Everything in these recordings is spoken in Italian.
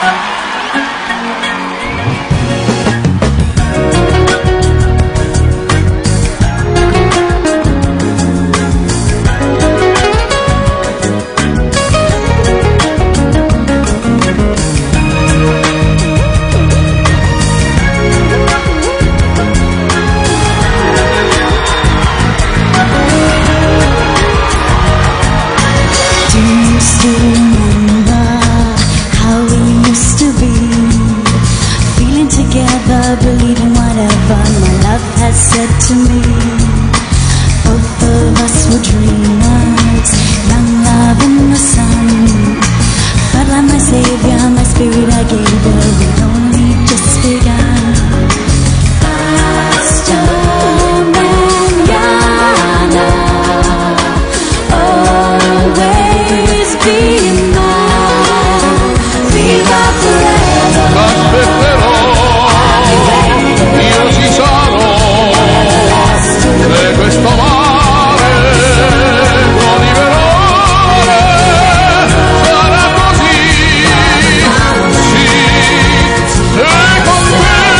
Believing whatever my love has said to me. Both of us were dreamers, young love in the sun. But like my savior, my spirit I gave her, we'd only just begun. Hasta mañana, always be mine. Viva forever. Io ci sono, e questo mare può liberare, sarà così, sì, e con te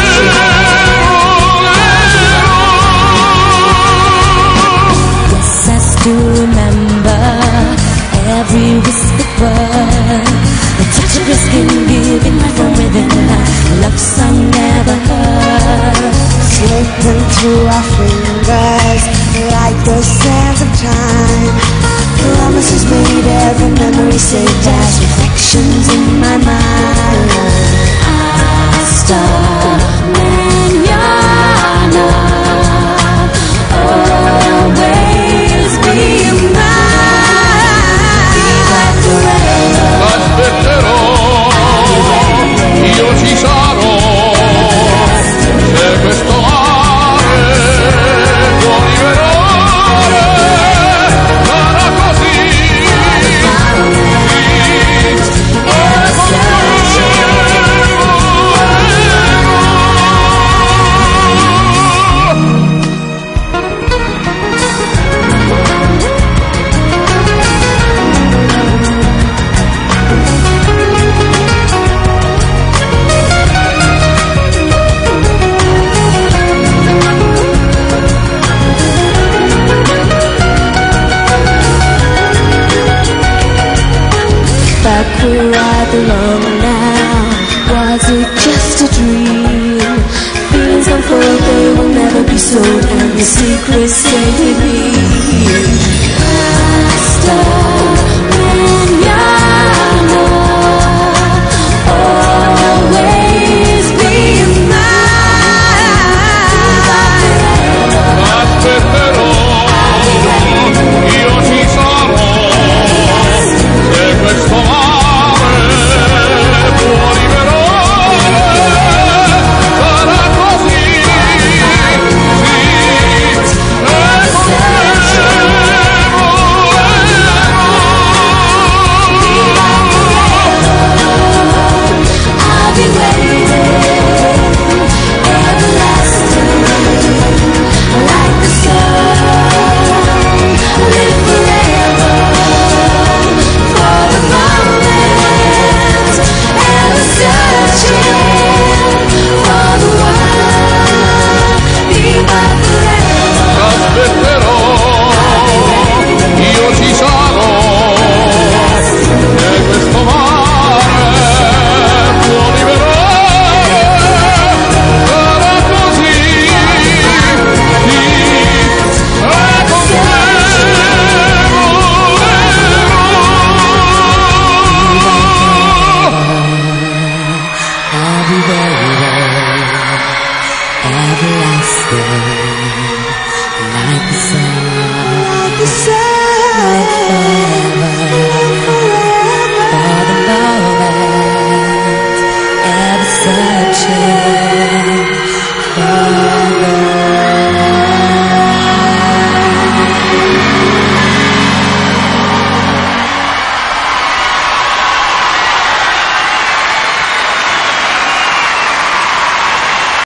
yes, I still remember every whispered word, the touch of your skin giving life from within, a love song never heard. Slipping through our fingers like the sands of time. Promises made, every memory saved as reflections in my mind. Hasta mañana, always be mine. Viva forever. aspetterò, io ci sarò, se questo mare può liberare, sarà così, e con te back where I belong now. Was it just a dream? Feelings unfold, they will never be sold, and the secrets stay with me. Hasta mañana, always be mine. aspetterò, io ci sarò, se questo mare può liberare, sarà così, sì, e con te I'll be waiting, everlasting, like the sun. Live forever for the moment, ever searching for the one. Viva forever. aspetterò, io ci sarò, e questo mare può liberare, sarà così, sì, e con te I'll be waiting, everlasting, like the sun. Like the sun. Live forever, for the moment, ever searching.